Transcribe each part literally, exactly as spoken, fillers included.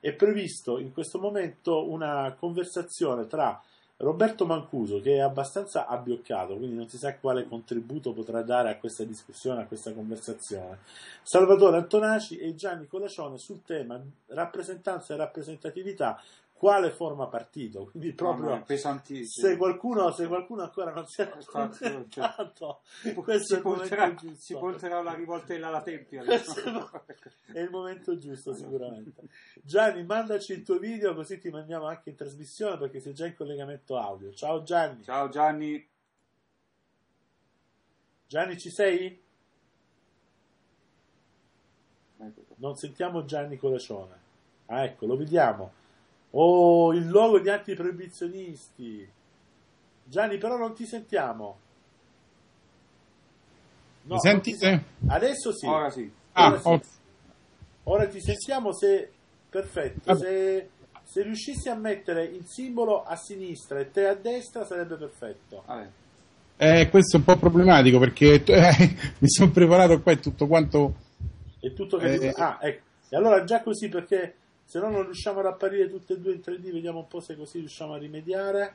è previsto in questo momento una conversazione tra Roberto Mancuso, che è abbastanza abbioccato, quindi non si sa quale contributo potrà dare a questa discussione, a questa conversazione, Salvatore Antonaci e Gianni Colacione sul tema rappresentanza e rappresentatività, quale forma partito. Quindi proprio no, no, se qualcuno se qualcuno ancora non si è accontentato, questo è il porterà, momento giusto, si porterà la rivoltella alla tempia. È il momento giusto, sicuramente. Gianni, mandaci il tuo video così ti mandiamo anche in trasmissione, perché sei già in collegamento audio. Ciao Gianni. Ciao Gianni. Gianni, ci sei? Non sentiamo Gianni Colacione. Ah, ecco, lo vediamo. Oh, il logo di antiproibizionisti. Gianni, però non ti sentiamo. No, mi sentite? Ti... Adesso sì. Ora sì. Ora, ah, sì. Okay. Ora ti sentiamo. Se perfetto. Se... se riuscissi a mettere il simbolo a sinistra e te a destra sarebbe perfetto. Vabbè. Eh, questo è un po' problematico, perché eh, mi sono preparato qua e tutto quanto. È tutto che eh, ah, ecco. E allora già così, perché se no non riusciamo ad apparire tutte e due in tre D, vediamo un po' se così riusciamo a rimediare.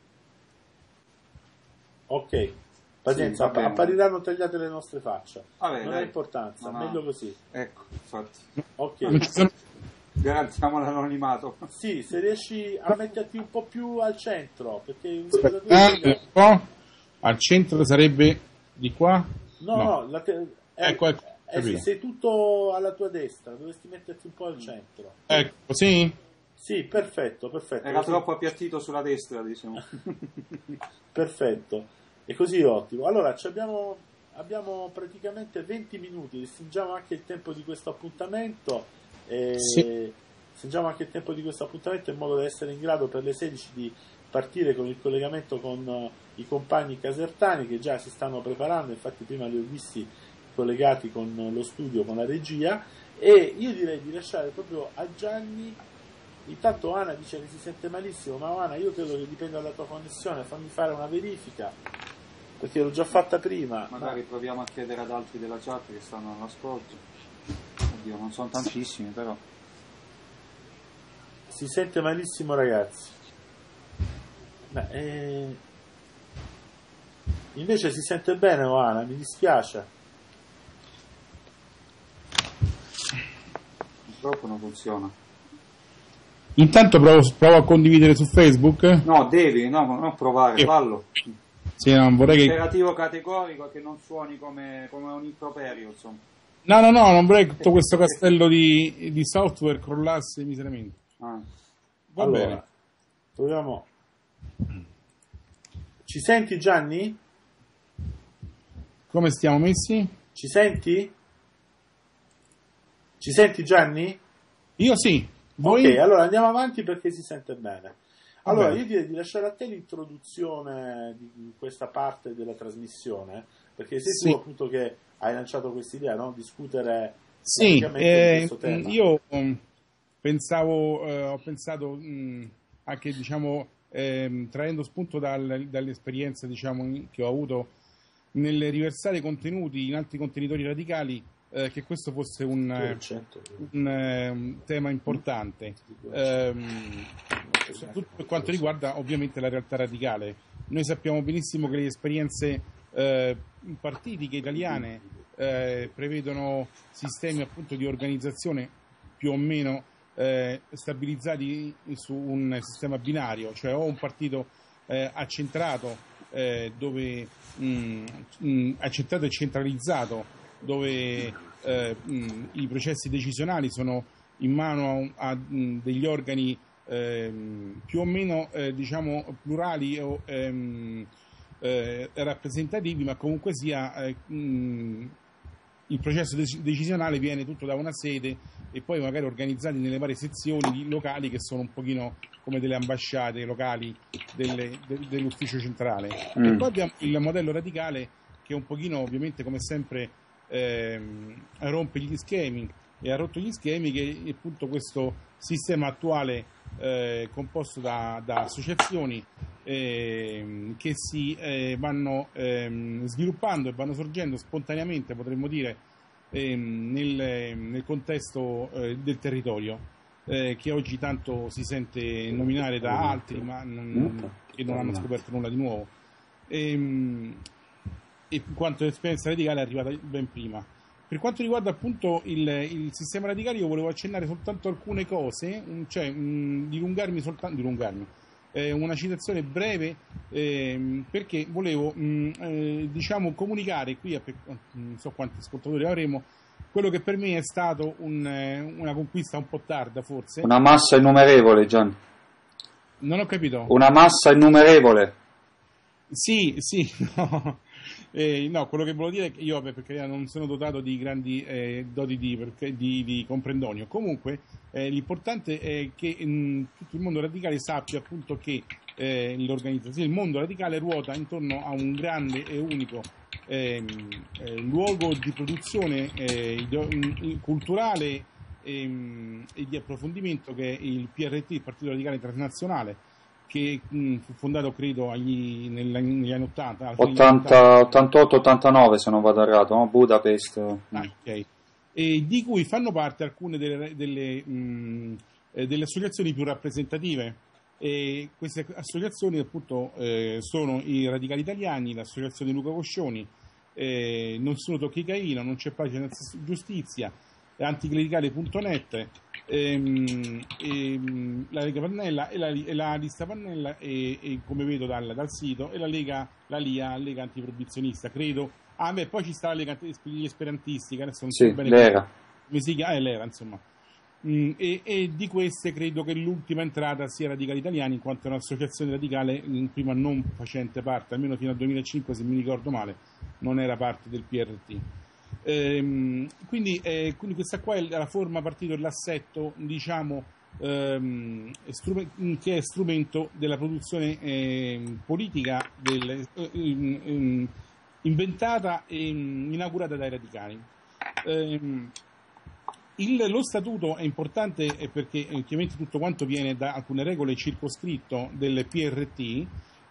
Ok, pazienza, sì, app- appariranno tagliate le nostre facce. Vabbè, non dai. ha importanza, no, no. meglio così. Ecco, infatti. Ok. Sono... Garantiamo l'anonimato. Sì, se riesci a metterti un po' più al centro, perché Aspettate un po'. Al centro sarebbe di qua? No, no, no la te... eh, ecco, ecco. Eh sì, sei tutto alla tua destra, dovresti metterti un po' al centro. Ecco, sì? Sì, perfetto, perfetto. Era così... troppo appiattito sulla destra, diciamo. Perfetto, e così ottimo. Allora, ci abbiamo, abbiamo praticamente venti minuti, stringiamo anche il tempo di questo appuntamento. E... Sì. Stringiamo anche il tempo di questo appuntamento in modo da essere in grado per le sedici di partire con il collegamento con uh, i compagni casertani che già si stanno preparando. Infatti prima li ho visti collegati con lo studio, con la regia, e io direi di lasciare proprio a Gianni. Intanto Ana dice che si sente malissimo, ma Ana, io credo che dipenda dalla tua connessione, fammi fare una verifica, perché l'ho già fatta prima. Magari ma... proviamo a chiedere ad altri della chat che stanno all'ascolto. Oddio, non sono tantissimi, però si sente malissimo, ragazzi. Beh, eh... invece si sente bene, Ana, mi dispiace. purtroppo non funziona. Intanto provo, provo a condividere su Facebook. No, devi, no, non provare, Io. fallo. Sì, non vorrei che... Imperativo categorico, che non suoni come, come un improperio, insomma. No, no, no, non vorrei che tutto questo castello di, di software crollasse miseramente. Ah. Va allora, bene. Proviamo. Ci senti, Gianni? Come stiamo messi? Ci senti? Ci senti, Gianni? Io sì. Voi? Ok, allora andiamo avanti perché si sente bene. Allora, Vabbè. io direi di lasciare a te l'introduzione di questa parte della trasmissione, perché sei Sì. tu appunto che hai lanciato questa idea, no? Discutere Sì, praticamente di eh, questo tema. io um, pensavo, eh, ho pensato mh, anche, diciamo, ehm, traendo spunto dal, dall'esperienza, diciamo, in- che ho avuto nel riversare contenuti in altri contenitori radicali, eh, che questo fosse un, eh, un, eh, un tema importante, ehm, soprattutto per quanto riguarda ovviamente la realtà radicale. Noi sappiamo benissimo che le esperienze eh, partitiche italiane eh, prevedono sistemi appunto di organizzazione più o meno eh, stabilizzati su un sistema binario, cioè o un partito eh, accentrato eh, dove mh, mh, accentrato e centralizzato, dove eh, mh, i processi decisionali sono in mano a, a mh, degli organi ehm, più o meno eh, diciamo plurali o ehm, eh, rappresentativi, ma comunque sia eh, mh, il processo dec- decisionale viene tutto da una sede e poi magari organizzati nelle varie sezioni di- locali che sono un pochino come delle ambasciate locali delle- de- dell'ufficio centrale. Mm. E poi abbiamo il modello radicale che un pochino ovviamente come sempre ehm, rompe gli schemi e ha rotto gli schemi, che appunto questo sistema attuale eh, composto da, da associazioni ehm, che si eh, vanno ehm, sviluppando e vanno sorgendo spontaneamente, potremmo dire, ehm, nel, nel contesto eh, del territorio. eh, che oggi tanto si sente nominare da altri, ma non, che non hanno scoperto nulla di nuovo. E, e in quanto l'esperienza radicale è arrivata ben prima. Per quanto riguarda appunto il, il sistema radicale, io volevo accennare soltanto alcune cose, cioè mh, dilungarmi soltanto, dilungarmi, eh, una citazione breve, eh, perché volevo mh, eh, diciamo comunicare qui, a, non so quanti ascoltatori avremo, quello che per me è stato un, una conquista un po' tarda forse. Una massa innumerevole, Gianni. Non ho capito. Una massa innumerevole. Sì, sì, no. Eh, no, quello che volevo dire è che io, vabbè, perché non sono dotato di grandi eh, doti di, perché, di, di comprendonio. Comunque, eh, l'importante è che mh, tutto il mondo radicale sappia appunto che eh, l'organizzazione, il mondo radicale ruota intorno a un grande e unico eh, eh, luogo di produzione eh, ideo- culturale e, e di approfondimento, che è il P R T, il Partito Radicale Internazionale, che mh, fu fondato credo agli, negli anni ottanta, ottantotto ottantanove se non vado errato, no? Budapest. Ah, okay. E di cui fanno parte alcune delle, delle, mh, delle associazioni più rappresentative. E queste associazioni appunto eh, sono i Radicali Italiani, l'associazione Luca Coscioni, eh, Non sono tocchi Caino, Non c'è pace senza giustizia, anticlericale punto net, ehm, ehm, la Lega Pannella e la, e la lista Pannella e, e come vedo dal, dal sito, e la Lega, la L I A, Lega Antiproibizionista, credo. Ah beh, poi ci sta la Lega gli Esperantisti, che adesso non sì, so bene l'era. come si chiama, eh, l'era insomma. Mm, e, e di queste credo che l'ultima entrata sia Radicali Italiani, in quanto è un'associazione radicale prima non facente parte, almeno fino al duemilacinque se mi ricordo male, non era parte del P R T. Ehm, quindi, eh, quindi questa qua è la forma partito dell'assetto, diciamo, ehm, strume- che è strumento della produzione eh, politica del, eh, inventata e inaugurata dai radicali. Ehm, il, lo statuto è importante perché ovviamente tutto quanto viene da alcune regole circoscritto del P R T.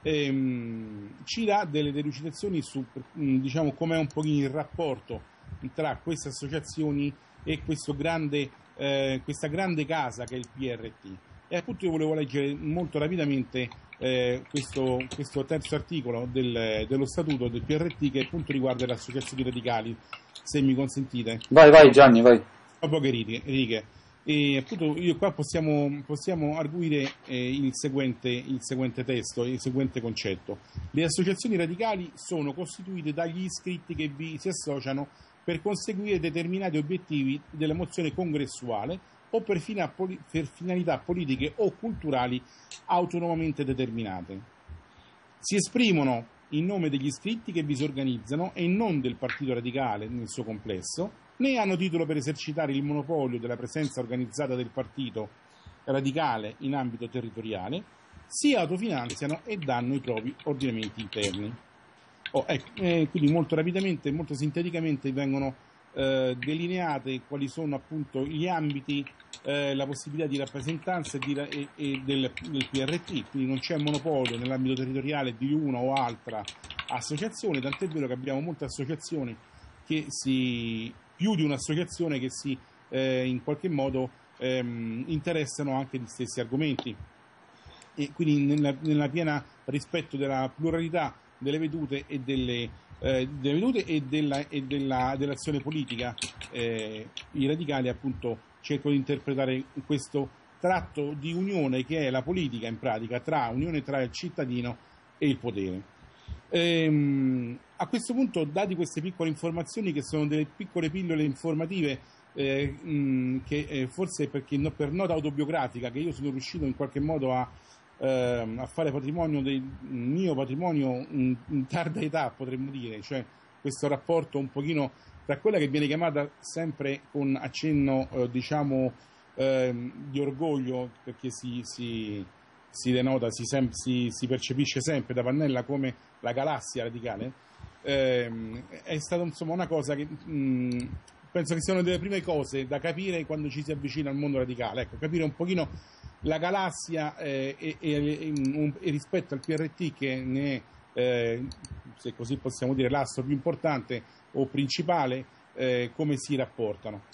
Ehm, ci dà delle delucidazioni su, diciamo, com'è un pochino il rapporto tra queste associazioni e questo grande, eh, questa grande casa che è il P R T. E appunto io volevo leggere molto rapidamente eh, questo, questo terzo articolo del, dello statuto del P R T, che appunto riguarda le associazioni radicali, se mi consentite. Vai, vai Gianni, vai. Poche righe. E appunto io qua possiamo, possiamo arguire eh, il, seguente, il seguente testo, il seguente concetto. Le associazioni radicali sono costituite dagli iscritti che vi si associano per conseguire determinati obiettivi della mozione congressuale o per, fina, per finalità politiche o culturali autonomamente determinate. Si esprimono in nome degli iscritti che vi si organizzano e non del Partito Radicale nel suo complesso, né hanno titolo per esercitare il monopolio della presenza organizzata del Partito Radicale in ambito territoriale, si autofinanziano e danno i propri ordinamenti interni. Oh, ecco, eh, quindi molto rapidamente, molto sinteticamente vengono eh, delineate quali sono appunto gli ambiti, eh, la possibilità di rappresentanza e, di, e, e del, del P R T, quindi non c'è monopolio nell'ambito territoriale di una o altra associazione, tant'è vero che abbiamo molte associazioni che si... più di un'associazione che si eh, in qualche modo ehm, interessano anche gli stessi argomenti, e quindi nella, nella piena rispetto della pluralità delle vedute e delle, eh, delle vedute e, della, e della, dell'azione politica, eh, i radicali appunto cercano di interpretare questo tratto di unione che è la politica, in pratica, tra unione tra il cittadino e il potere. Ehm, a questo punto, dati queste piccole informazioni, che sono delle piccole pillole informative, eh, mh, che eh, forse perché no, per nota autobiografica che io sono riuscito in qualche modo a, eh, a fare patrimonio del mio patrimonio in, in tarda età, potremmo dire, cioè questo rapporto un pochino tra quella che viene chiamata sempre con accenno eh, diciamo eh, di orgoglio, perché si, si, si denota, si, sem- si, si percepisce sempre da Pannella come la galassia radicale. Eh, è stata insomma una cosa che mh, penso che siano delle prime cose da capire quando ci si avvicina al mondo radicale, ecco, capire un pochino la galassia eh, e, e, e, e rispetto al P R T, che ne è, eh, se così possiamo dire, l'astro più importante o principale, eh, come si rapportano.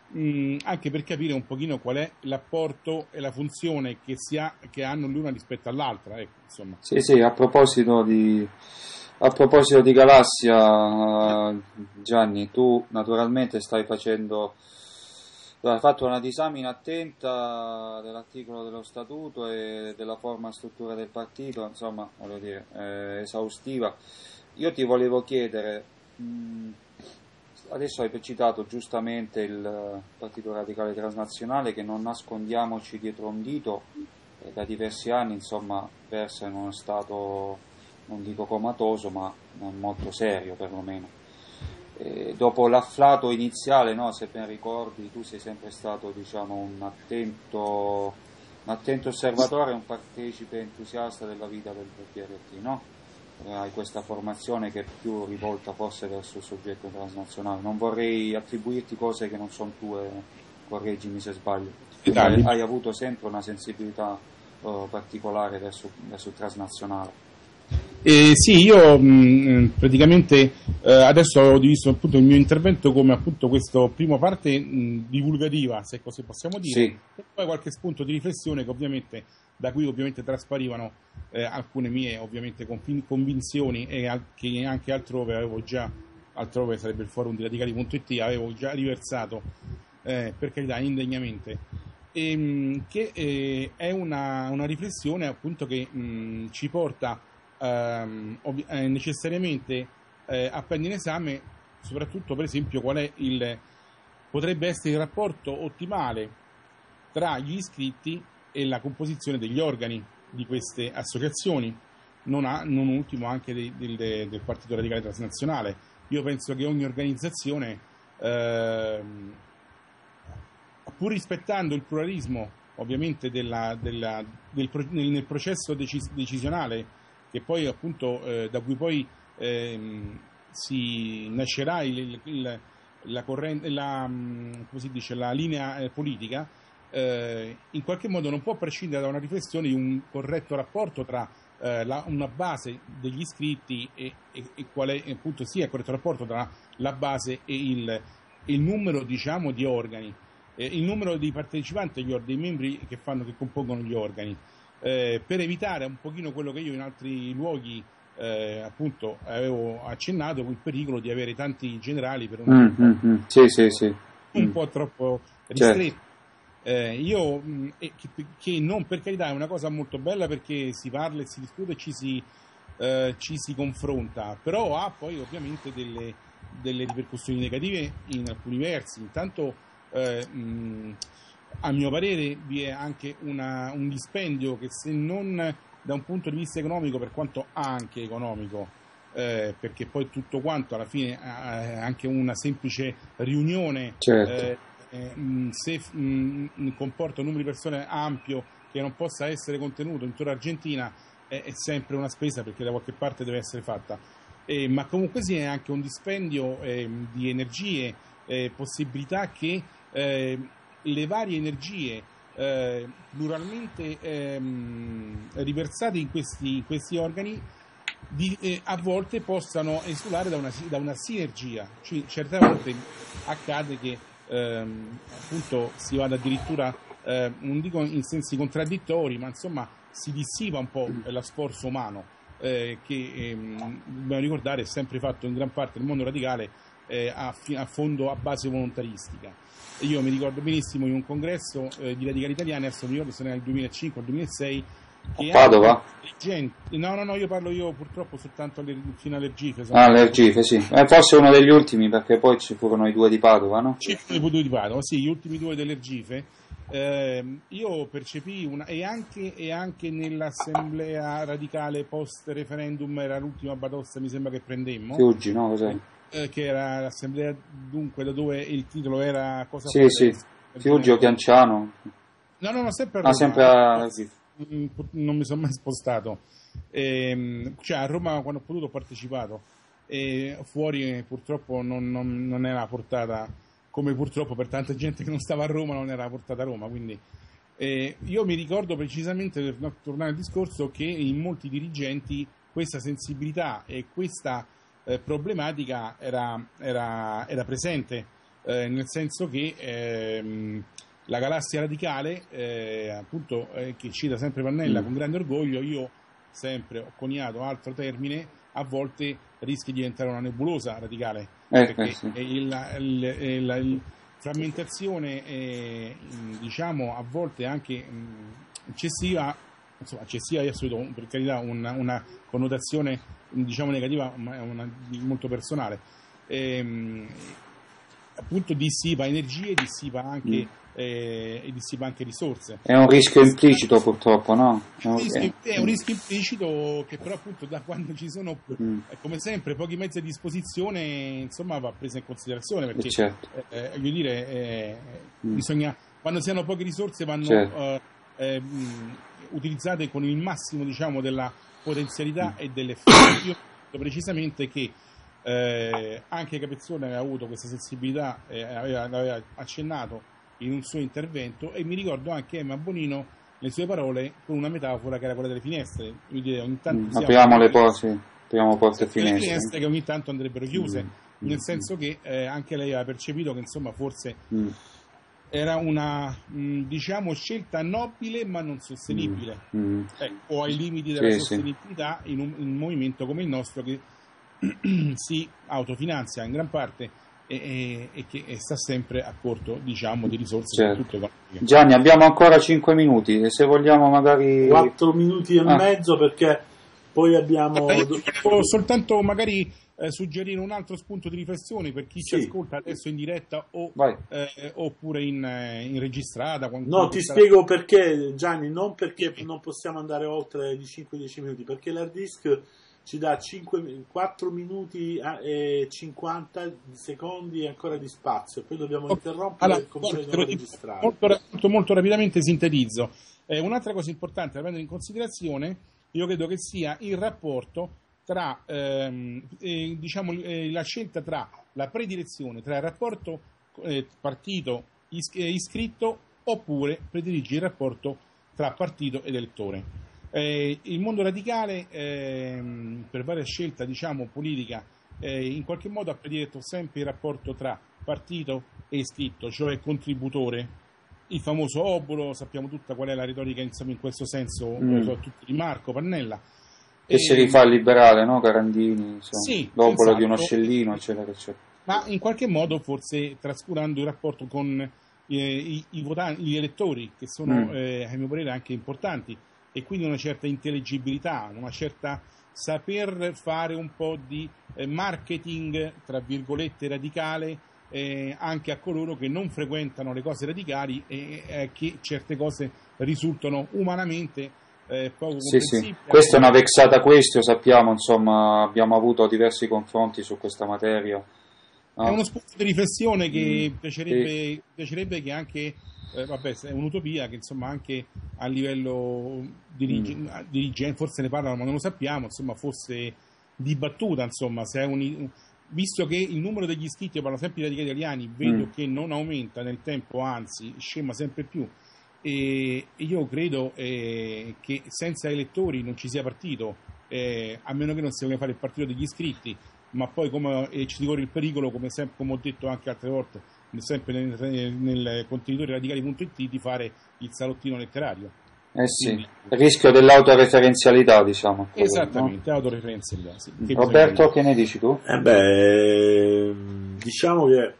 mh, anche per capire un pochino qual è l'apporto e la funzione che, si ha, che hanno l'una rispetto all'altra. Ecco, insomma. Sì, sì, a proposito di, a proposito di galassia, eh, Gianni, tu naturalmente stai facendo, hai fatto una disamina attenta dell'articolo dello statuto e della forma e struttura del partito, insomma, voglio dire, eh, esaustiva. Io ti volevo chiedere, mh, adesso hai citato giustamente il Partito Radicale Transnazionale, che non nascondiamoci dietro un dito, eh, da diversi anni, insomma, versa in uno stato, non dico comatoso, ma non molto serio perlomeno. Eh, dopo l'afflato iniziale, no, se ben ricordi, tu sei sempre stato, diciamo, un attento, un attento osservatore, un partecipe entusiasta della vita del P R T, no? Eh, hai questa formazione che è più rivolta forse verso il soggetto transnazionale. Non vorrei attribuirti cose che non sono tue, correggimi se sbaglio. Hai, hai avuto sempre una sensibilità uh, particolare verso, verso il transnazionale. Eh, sì, io mh, praticamente eh, adesso ho diviso appunto il mio intervento come appunto questa prima parte mh, divulgativa, se così possiamo dire, sì. E poi qualche spunto di riflessione che ovviamente da cui ovviamente trasparivano eh, alcune mie ovviamente convin- convinzioni e al- che anche altrove avevo già, altrove sarebbe il forum di radicali punto it, avevo già riversato eh, per carità indegnamente. E, mh, che eh, è una, una riflessione appunto che mh, ci porta Ehm, ovvi- eh, necessariamente eh, a prendere in esame soprattutto per esempio qual è il potrebbe essere il rapporto ottimale tra gli iscritti e la composizione degli organi di queste associazioni, non, ha, non ultimo anche de, del, del Partito Radicale Transnazionale. Io penso che ogni organizzazione ehm, pur rispettando il pluralismo ovviamente della, della, del, nel, nel processo decis- decisionale che poi appunto eh, da cui poi ehm, si nascerà il, il, la, corrente, la, come si dice, la linea eh, politica, eh, in qualche modo non può prescindere da una riflessione di un corretto rapporto tra eh, la, una base degli iscritti e, e, e quale appunto sia il corretto rapporto tra la base e il, il numero, diciamo, di organi, eh, il numero di partecipanti agli organi, dei membri che, fanno, che compongono gli organi. Eh, per evitare un pochino quello che io in altri luoghi eh, appunto avevo accennato, il pericolo di avere tanti generali per un mm, mm, mm. Sì, sì, sì. un mm. po' troppo ristretto. Certo. Eh, io mh, che, che non, per carità, è una cosa molto bella perché si parla e si discute e ci si, eh, ci si confronta, però ha poi ovviamente delle, delle ripercussioni negative in alcuni versi. Intanto eh, mh, a mio parere vi è anche una, un dispendio che, se non da un punto di vista economico, per quanto anche economico, eh, perché poi tutto quanto alla fine è anche una semplice riunione, certo. eh, eh, se mh, comporta un numero di persone ampio che non possa essere contenuto in tutta l'Argentina, è, è sempre una spesa perché da qualche parte deve essere fatta, eh, ma comunque sì, è anche un dispendio eh, di energie, eh, possibilità che eh, le varie energie eh, pluralmente ehm, riversate in questi, in questi organi di, eh, a volte possano esulare da una, da una sinergia. Cioè, certe volte accade che ehm, appunto si vada addirittura eh, non dico in sensi contraddittori, ma insomma si dissipa un po' lo sforzo umano eh, che ehm, dobbiamo ricordare è sempre fatto in gran parte nel mondo radicale eh, a, a fondo a base volontaristica. Io mi ricordo benissimo in un congresso eh, di radicali italiani, adesso mi ricordo se era nel duemilacinque o duemilasei, che Padova? Gente, no, no, no, io parlo io purtroppo soltanto alle, fino all'Ergife. Ah, all'Ergife, sì. Eh, forse uno degli ultimi, perché poi ci furono i due di Padova, no? Ci furono i due di Padova, sì, gli ultimi due dell'Ergife. Eh, io percepii una, e anche, e anche nell'assemblea radicale post referendum, era l'ultima batosta mi sembra che prendemmo. Fiuggi, no? Cos'è? Eh, che era l'assemblea dunque da dove il titolo era cosa sì, sì, Fiuggi o Chianciano. No, no, no, sempre a Roma. Ah, sempre a... Non mi sono mai spostato. Eh, cioè a Roma quando ho potuto ho partecipato. E fuori purtroppo non, non, non era portata, come purtroppo per tanta gente che non stava a Roma non era portata a Roma, quindi eh, io mi ricordo precisamente, per tornare al discorso, che in molti dirigenti questa sensibilità e questa eh, problematica era, era, era presente eh, nel senso che ehm, la galassia radicale, eh, appunto, eh, che cita sempre Pannella Mm. con grande orgoglio, io sempre ho coniato altro termine, a volte rischi di diventare una nebulosa radicale, Eh, perché eh, sì. il, il, il, il frammentazione è, diciamo, a volte anche mh, eccessiva, insomma, eccessiva, io assoluto, per carità, una, una connotazione, diciamo, negativa, ma è una, molto personale. Ehm, appunto dissipa energie, dissipa anche, Mm. eh, e dissipa anche risorse. È un rischio implicito, purtroppo, no? È un, Rischio- eh, è un rischio implicito che però appunto da quando ci sono, Mm. eh, come sempre, pochi mezzi a disposizione, insomma, va presa in considerazione, perché eh, certo. eh, voglio dire, eh, Mm. bisogna, quando si hanno poche risorse vanno Certo. eh, eh, mh, utilizzate con il massimo, diciamo, della potenzialità Mm. e dell'effetto. Io credo precisamente che eh, anche Capezzone aveva avuto questa sensibilità, eh, aveva, l'aveva accennato in un suo intervento, e mi ricordo anche Emma Bonino le sue parole con una metafora che era quella delle finestre. Quindi dire, ogni tanto Mm. siamo Apriamo le delle porte, sì. Apriamo porte e delle finestre. finestre che ogni tanto andrebbero chiuse, Mm. nel Mm. senso che eh, anche lei aveva percepito che insomma forse Mm. era una mh, diciamo scelta nobile ma non sostenibile, Mm. eh, o ai limiti della Sì, sì. sostenibilità in un, in un movimento come il nostro che si autofinanzia in gran parte e, e, e che sta sempre a corto, diciamo, di risorse, Certo. soprattutto economiche. Gianni, abbiamo ancora cinque minuti e se vogliamo magari... quattro minuti e Ah. mezzo, perché poi abbiamo... Io volevo soltanto magari eh, suggerire un altro spunto di riflessione per chi Sì. ci ascolta adesso in diretta o, Vai. eh, oppure in, eh, in registrata. quando- No, quando ti sarà- spiego perché, Gianni, non perché non possiamo andare oltre di cinque dieci minuti, perché l'hard disk ci dà cinque, quattro minuti e cinquanta secondi ancora di spazio, poi dobbiamo interrompere Allora, e cominciare te di lo nuovo a dico registrare. molto, ra- molto, molto rapidamente sintetizzo. Eh, un'altra cosa importante da prendere in considerazione, io credo che sia il rapporto tra, ehm, eh, diciamo, eh, la scelta tra la predilezione, tra il rapporto eh, partito is- eh, iscritto, oppure predilige il rapporto tra partito ed elettore. Eh, il mondo radicale, ehm, per varia scelta, diciamo, politica, eh, in qualche modo ha prediletto sempre il rapporto tra partito e iscritto, cioè contributore. Il famoso obolo, sappiamo tutta qual è la retorica, insomma, in questo senso, Mm. soprattutto di Marco Pannella. Che E- si rifà al liberale, no? Carandini, insomma. Sì, L'obolo di uno esatto. scellino, eccetera, eccetera. ma in qualche modo forse trascurando il rapporto con eh, i, i votanti, gli elettori, che sono, Mm. eh, a mio parere, anche importanti, e quindi una certa intelligibilità, una certa saper fare un po' di eh, marketing, tra virgolette, radicale, eh, anche a coloro che non frequentano le cose radicali e eh, che certe cose risultano umanamente eh, poco Sì, sì. comprensibili. Questa è una vexata questio, sappiamo, insomma, abbiamo avuto diversi confronti su questa materia. No? È uno spunto di riflessione che Mm, piacerebbe, piacerebbe che anche, eh, vabbè, è un'utopia che insomma anche a livello dirige, Mm. dirigente, forse ne parlano ma non lo sappiamo, insomma fosse dibattuta, insomma, se è un, visto che il numero degli iscritti, io parlo sempre di radicali italiani, vedo Mm. che non aumenta nel tempo, anzi scema sempre più, e io credo eh, che senza elettori non ci sia partito, eh, a meno che non si voglia fare il partito degli iscritti, ma poi come, eh, ci ricorre il pericolo, come, sempre, come ho detto anche altre volte, sempre nel, nel contenitore radicali punto it, di fare il salottino letterario. Eh sì, Quindi- il rischio dell'autoreferenzialità, diciamo. quello, Esattamente, autoreferenzialità. Sì. no? Che Roberto, bisogna che ne dici tu? Eh beh, diciamo che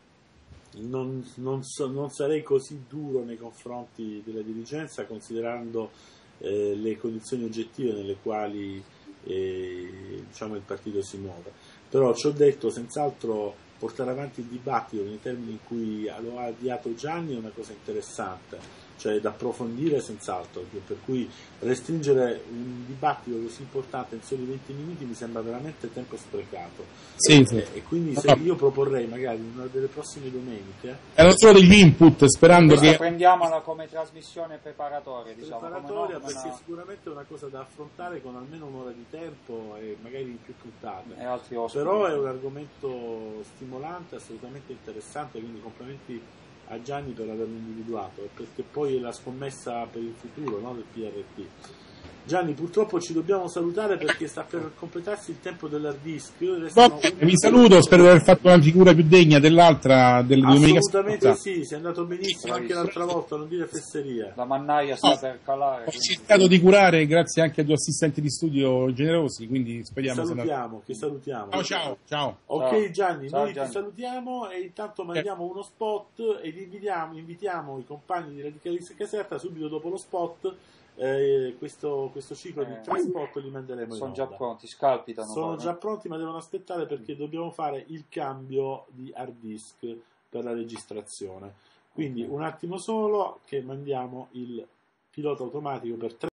non, non so- non sarei così duro nei confronti della dirigenza, considerando eh, le condizioni oggettive nelle quali eh, diciamo, il partito si muove. Però ci ho detto, senz'altro portare avanti il dibattito nei termini in cui lo ha avviato Gianni è una cosa interessante, cioè da approfondire senz'altro, per cui restringere un dibattito così importante in soli venti minuti mi sembra veramente tempo sprecato. Sì, e, sì. e quindi se io proporrei magari in una delle prossime domeniche Erano solo degli input, sperando Questa che... prendiamola come trasmissione preparatoria, diciamo. preparatoria, come no, perché una- sicuramente è una cosa da affrontare con almeno un'ora di tempo e magari in più puntate. e altri ospiti. Però è un argomento stimolante, assolutamente interessante, quindi complimenti a Gianni per averlo individuato, perché poi è la scommessa per il futuro, no, del P R T. Gianni, purtroppo ci dobbiamo salutare perché sta per completarsi il tempo dell'hard disk. Restano... Vi saluto, spero di aver fatto una figura più degna dell'altra del domenica scorsa. Assolutamente sì, sei andato benissimo anche l'altra volta, non dire fesseria. La mannaia sta No, per calare. Ho cercato di curare grazie anche a due assistenti di studio generosi, quindi speriamo Che sia andato- salutiamo, che salutiamo. Ciao ciao, ciao. Ok Ciao. Gianni, Ciao, noi Gianni. ti salutiamo e intanto mandiamo uno spot ed invitiamo, invitiamo i compagni di Radicalista Caserta subito dopo lo spot. Eh, questo, questo ciclo di Eh, tre spot li manderemo in Sono già onda. pronti, scalpitano. Sono poi, già no? pronti, ma devono aspettare perché dobbiamo fare il cambio di hard disk per la registrazione. Quindi un attimo solo che mandiamo il pilota automatico per tre